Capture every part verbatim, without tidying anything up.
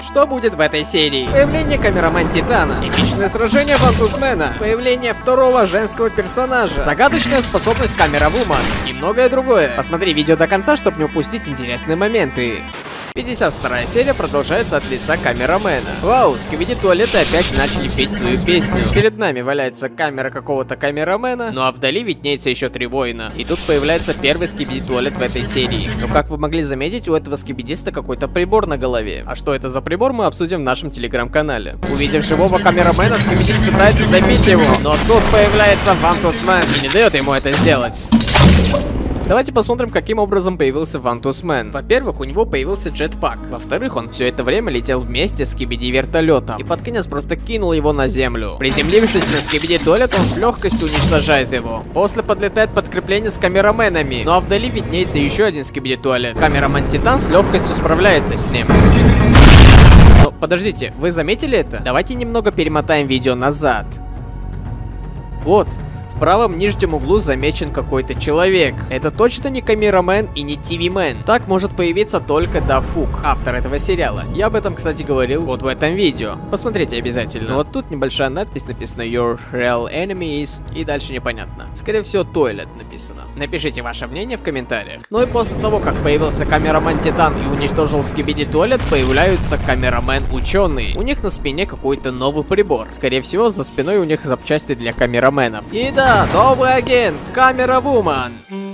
Что будет в этой серии? Появление камерамен Титана, эпичное сражение Вантусмена, появление второго женского персонажа, загадочная способность Камера-Вумен и многое другое. Посмотри видео до конца, чтобы не упустить интересные моменты. пятьдесят вторая серия продолжается от лица камерамена. Вау, Скибиди Туалеты опять начали петь свою песню. Перед нами валяется камера какого-то камерамена, ну а вдали виднеется еще три воина. И тут появляется первый Скибиди Туалет в этой серии. Но как вы могли заметить, у этого скибидиста какой-то прибор на голове. А что это за прибор, мы обсудим в нашем телеграм-канале. Увидев живого камерамена, скибидист пытается добить его, но тут появляется Вантусмен и не дает ему это сделать. Давайте посмотрим, каким образом появился Вантусмен. Во-первых, у него появился джетпак. Во-вторых, он все это время летел вместе с Скибиди вертолетом. И под конец просто кинул его на землю. Приземлившись на Скибиди Туалет, он с легкостью уничтожает его. После подлетает подкрепление с камераменами. Ну а вдали виднеется еще один Скибиди Туалет. Камерамен Титан с легкостью справляется с ним. Но подождите, вы заметили это? Давайте немного перемотаем видео назад. Вот. В правом нижнем углу замечен какой-то человек. Это точно не камерамен и не ти ви-мен. Так может появиться только Дафук, автор этого сериала. Я об этом, кстати, говорил вот в этом видео. Посмотрите обязательно. Но вот тут небольшая надпись написана Your real enemy is... И дальше непонятно. Скорее всего, Toilet написано. Напишите ваше мнение в комментариях. Ну и после того, как появился камерамен Титан и уничтожил Скибиди Туалет, появляются камерамен ученые. У них на спине какой-то новый прибор. Скорее всего, за спиной у них запчасти для камераменов. И да, Да, новый агент, Камера-Вумен.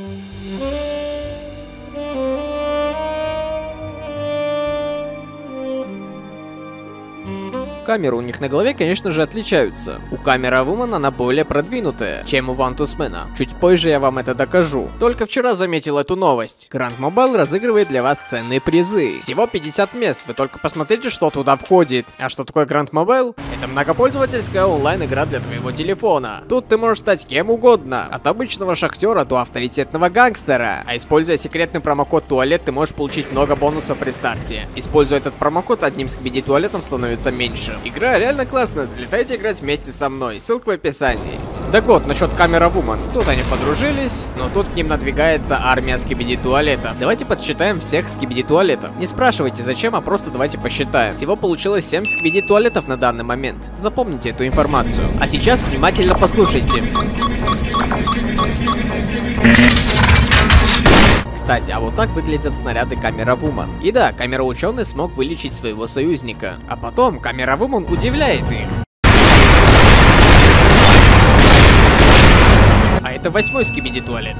Камеры у них на голове, конечно же, отличаются. У Камера-Вумен она более продвинутая, чем у Вантусмена. Чуть позже я вам это докажу. Только вчера заметил эту новость. Grand Mobile разыгрывает для вас ценные призы. Всего пятьдесят мест, вы только посмотрите, что туда входит. А что такое Grand Mobile? Это многопользовательская онлайн-игра для твоего телефона. Тут ты можешь стать кем угодно. От обычного шахтера до авторитетного гангстера. А используя секретный промокод Туалет, ты можешь получить много бонусов при старте. Используя этот промокод, одним Скибиди Туалетом становится меньше. Игра реально классная, залетайте играть вместе со мной, ссылка в описании. Так вот, насчет Камера-Вумен. Тут они подружились, но тут к ним надвигается армия Скибиди Туалетов. Давайте подсчитаем всех Скибиди Туалетов. Не спрашивайте зачем, а просто давайте посчитаем. Всего получилось семь Скибиди Туалетов на данный момент. Запомните эту информацию. А сейчас внимательно послушайте. Кстати, а вот так выглядят снаряды Камера-Вумен. И да, камера-ученый смог вылечить своего союзника. А потом Камера-Вумен удивляет их. А это восьмой Скибиди Туалет.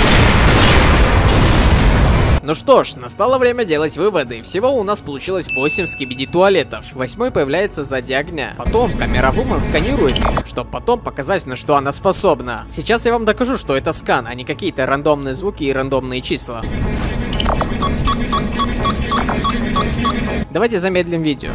Ну что ж, настало время делать выводы. Всего у нас получилось восемь Скибиди Туалетов. Восьмой появляется сзади огня. Потом Камера-Вумен сканирует их, чтобы потом показать, на что она способна. Сейчас я вам докажу, что это скан, а не какие-то рандомные звуки и рандомные числа. Давайте замедлим видео.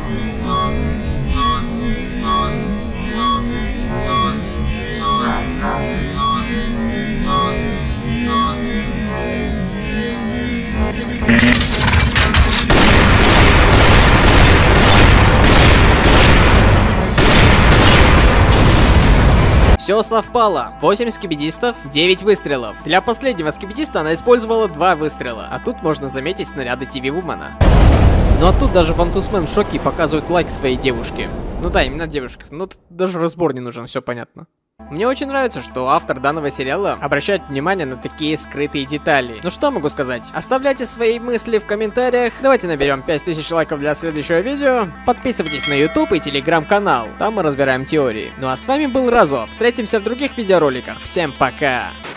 Все совпало. восемь скибидистов, девять выстрелов. Для последнего скибидиста она использовала два выстрела, а тут можно заметить снаряды ти ви-вумена. Ну а тут даже Вантусмен в шоке и показывает лайк своей девушке. Ну да, именно девушке. Ну тут даже разбор не нужен, все понятно. Мне очень нравится, что автор данного сериала обращает внимание на такие скрытые детали. Ну что могу сказать? Оставляйте свои мысли в комментариях. Давайте наберем пять тысяч лайков для следующего видео. Подписывайтесь на YouTube и телеграм-канал. Там мы разбираем теории. Ну а с вами был Разо. Встретимся в других видеороликах. Всем пока!